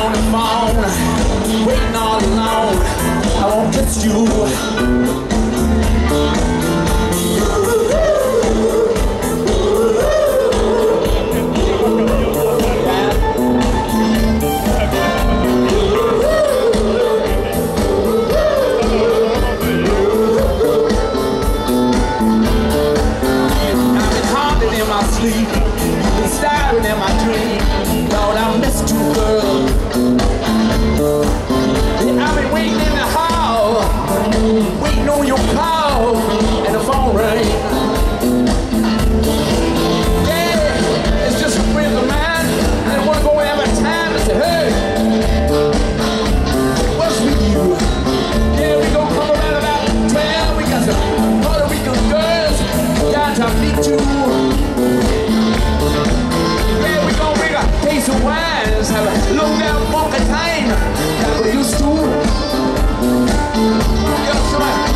on the phone, waiting all alone. I won't kiss you. Been staring at my dream. Lord, I missed you, girl. Yeah, I've been waiting in the hall, waiting on your call, and the phone rang. Yeah, it's just a friend of mine. I didn't want to go every time and say, hey, what's with you? Yeah, we gonna come around about 12. We got some Puerto Rican girls down to meet you. Case of wines, have a low down funky time that we used to. Yo, somebody.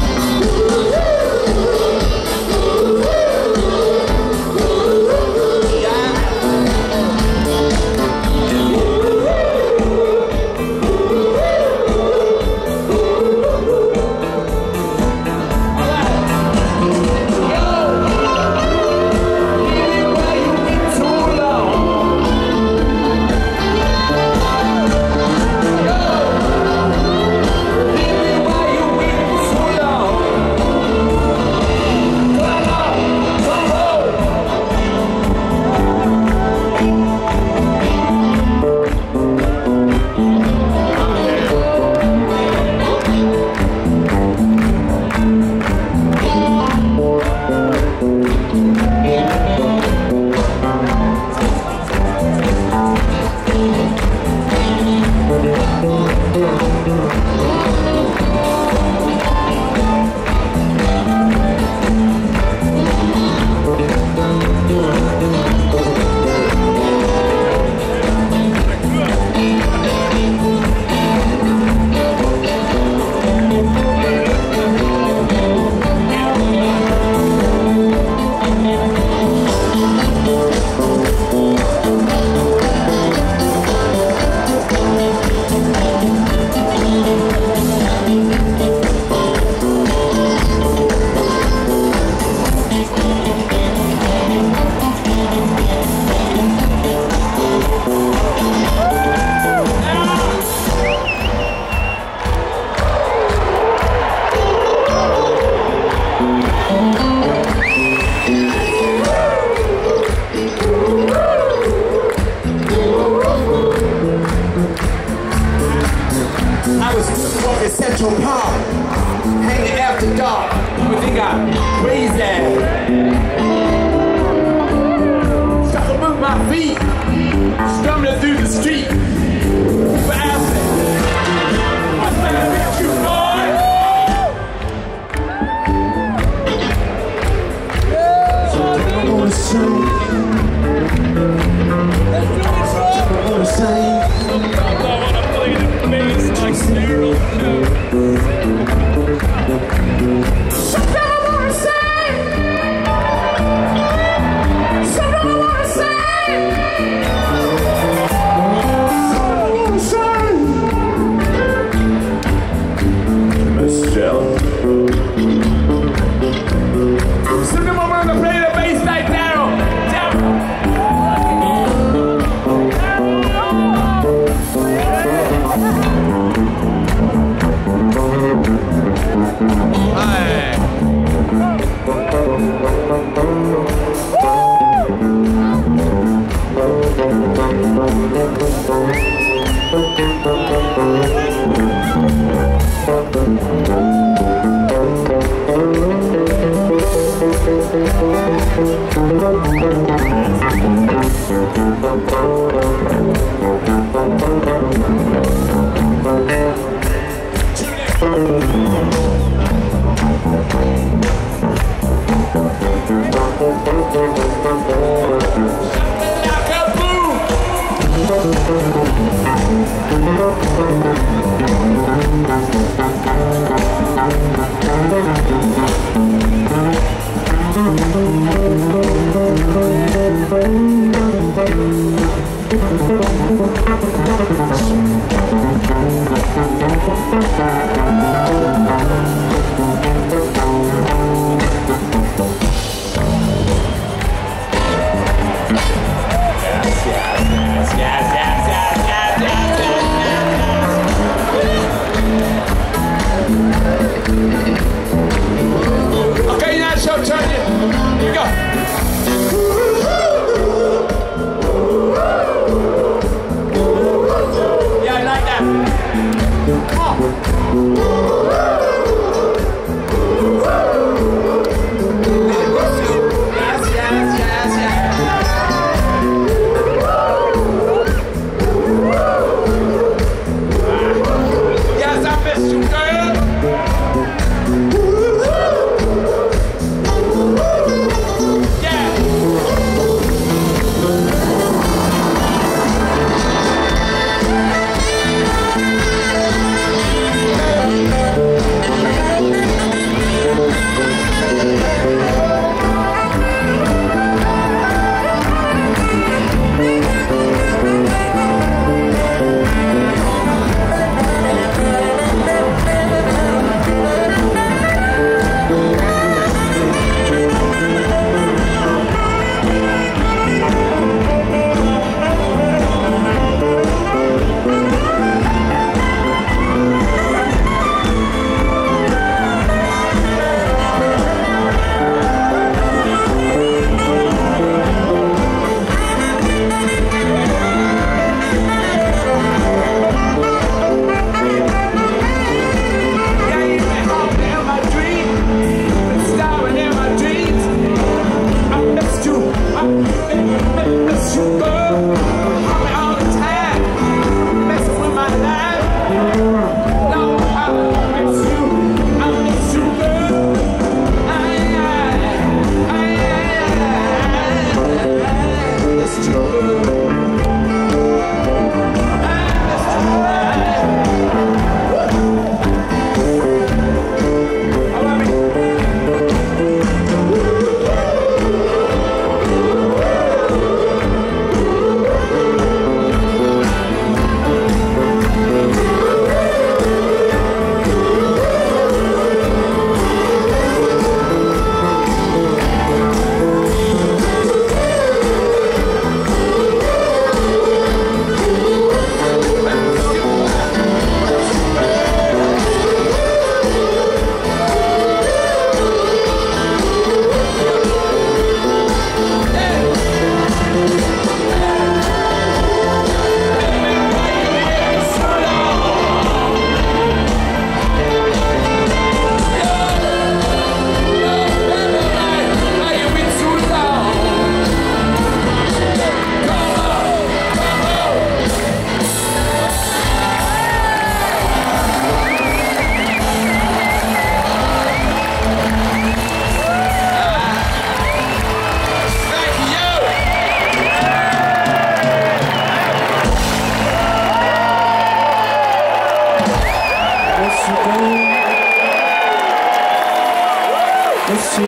Central Park, hanging after dark, but they got crazy. Stuck to move my feet, stumbling through the street. People asking, what's that about you, boy? Something I wanna say. I wanna say.